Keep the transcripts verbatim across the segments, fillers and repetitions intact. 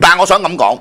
但係我想咁講，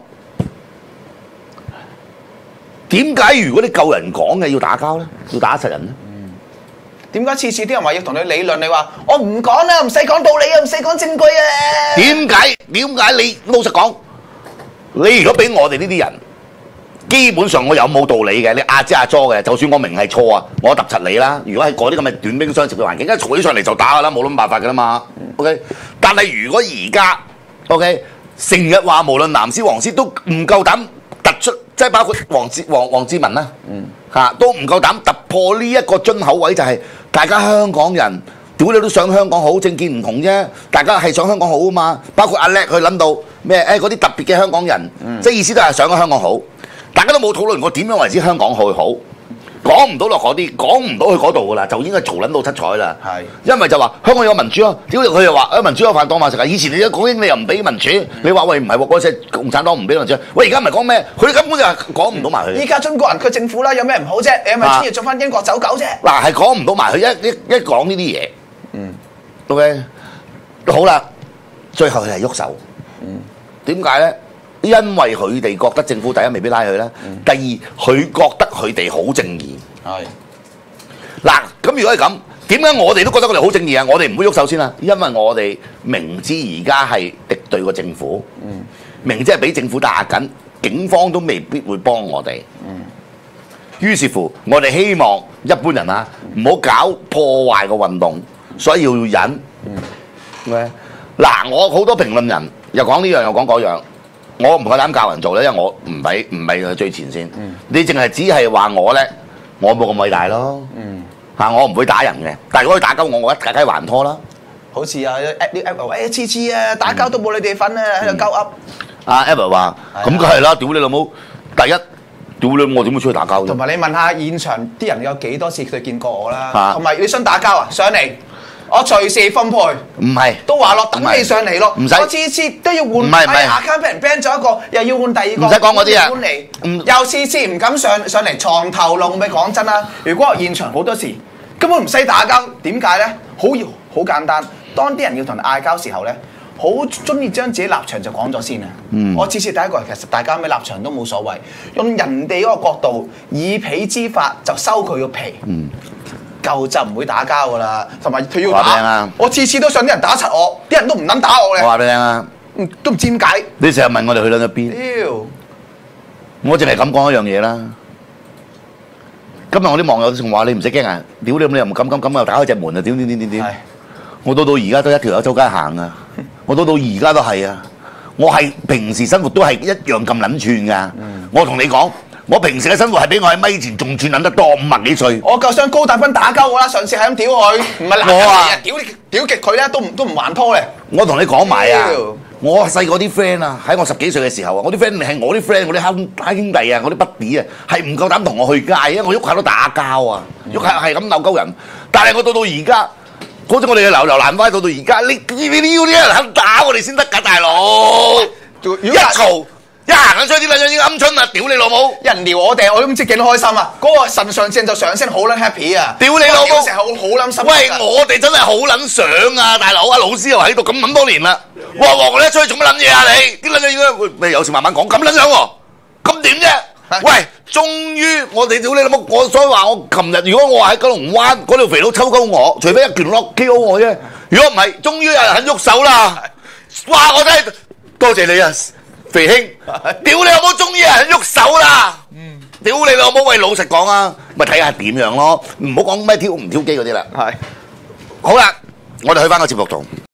點解如果你救人講嘅要打交咧，要打實人咧？ 點解次次啲人話要同你理論？你話我唔講啦，唔使講道理啊，唔使講證據啊？ 點解？點解你老實講？你如果俾我哋呢啲人，基本上我有冇道理嘅，你壓支壓咗嘅，就算我明係錯啊，我揼柒你啦。如果喺嗰啲咁嘅短兵相接嘅環境，一嘈起上嚟就打噶啦，冇諗辦法噶啦嘛。OK， 但係如果而家 OK 成日話無論藍絲黃絲都唔夠膽突出，即係包括黃志黃黃志文啦，嗯嚇都唔夠膽突破呢一個樽口位，就係大家香港人。屌你都想香港好，政見唔同啫，大家係想香港好啊嘛。包括阿叻佢諗到咩？誒嗰啲特別嘅香港人，嗯、即係意思都係想香港好。大家都冇討論過點樣為之香港去好，講唔到落嗰啲，講唔到去嗰度噶啦，就應該嘈撚到七彩啦。係，因為就話香港有民主咯，屌佢又話誒民主有飯當飯食啊！以前你一港英你又唔俾民主，你話喂唔係喎，嗰陣共產黨唔俾民主，喂而家唔係講咩？佢根本就係講唔到埋佢。依家中國人佢政府啦，有咩唔好啫？你係咪專業做翻英國走狗啫？ 嗱係講唔到埋佢，一一一講呢啲嘢。嗯 ，OK， 好啦，最後佢係喐手。嗯，點解咧？因為佢哋覺得政府第一未必拉佢啦，嗯、第二佢覺得佢哋好正義。係。嗱，咁如果係咁，點解我哋都覺得佢哋好正義啊？我哋唔會喐手先啊，因為我哋明知而家係敵對個政府，嗯、明知係俾政府打緊，警方都未必會幫我哋。嗯。於是乎，我哋希望一般人啊，唔好搞破壞個運動。所以要忍，嗯，嗱，我好多評論人又講呢樣又講嗰樣，我唔夠膽教人做咧，因為我唔係唔係最前線。嗯、你淨係只係話我咧，我冇咁偉大咯。嗯，嚇我唔會打人嘅，但係如果佢打交我，我一梗係還拖啦。好似啊啲 Apple 話誒次次啊打交都冇你哋份啊，喺度鳩噏。阿 Apple 話：咁梗係啦，屌你老母！第一，屌你我點會出去打交啫？同埋你問下現場啲人有幾多次佢見過我啦？同埋你想打交啊？上嚟！我隨時分配，唔係都話落等你上嚟咯，唔使我次次都要換，唔係唔係 account 俾人 ban 咗一個，又要換第二個，唔使講嗰啲啊，換嚟，又次次唔敢上上嚟床頭龍，咪講真啦。如果現場好多時根本唔使打交，點解咧？好好簡單，當啲人要同你嗌交時候咧，好中意將自己立場就講咗先啊。嗯、我次次第一個其實大家咩立場都冇所謂，用人哋嗰個角度以彼之法就收佢個皮。嗯夠就唔會打交噶啦，同埋佢要打，我次次都想啲人打柒我，啲人都唔撚打我嘅。我話俾你聽啊，都唔知點解。你成日問我哋去撚咗邊？屌！我淨係咁講一樣嘢啦。今日我啲網友仲話你唔使驚啊！屌你咁你又唔敢咁咁又打開隻門啊！點點點點點！我到到而家都一條友周街行啊！我到到而家都係啊！我係平時生活都係一樣咁撚串噶。嗯、我同你講。我平時嘅生活係比我喺咪前仲串撚得多，五十幾歲。我夠想高達芬打交我啦，上次係咁屌佢，唔係我啊，屌你屌極佢咧，都唔都唔還拖咧。我同你講埋啊，我細個啲 friend 啊，喺我十幾歲嘅時候啊，我啲 friend 係我啲 friend，我啲兄兄弟啊，我啲 buddy 啊，係唔夠膽同我去街，因為我喐下都打交啊，喐下係咁鬧鳩人。但係我到到而家，嗰陣我哋嘅流流蘭花到到而家，你你你要啲人肯打我哋先得㗎，大佬。一嘈。一行緊出啲撚樣已經鵪鶉啦！屌你老母！人撩我哋，我都唔知幾開心啊！嗰、那個腎上腺就上升，好撚 happy 啊！屌你老母！成日好好撚心。喂，我哋真係好撚想啊！大佬啊，老師又喺度咁咁多年啦！哇哇，我咧出去做乜撚嘢啊你？啲撚樣應該喂有時慢慢講，咁撚樣喎，咁點啫？喂，終於我哋屌你老母！我所以話我琴日如果我喺九龍灣嗰條肥佬抽鳩我，除非一拳落 K O 我啫。如果唔係，終於有人肯喐手啦！哇！我真係多謝你啊！肥兄，屌你老母，終於有人喐手啦！嗯，屌你老母，喂，老實講啊，咪睇下點樣咯，唔好講咩挑唔挑機嗰啲啦。係，好啦，我哋去翻個節目度。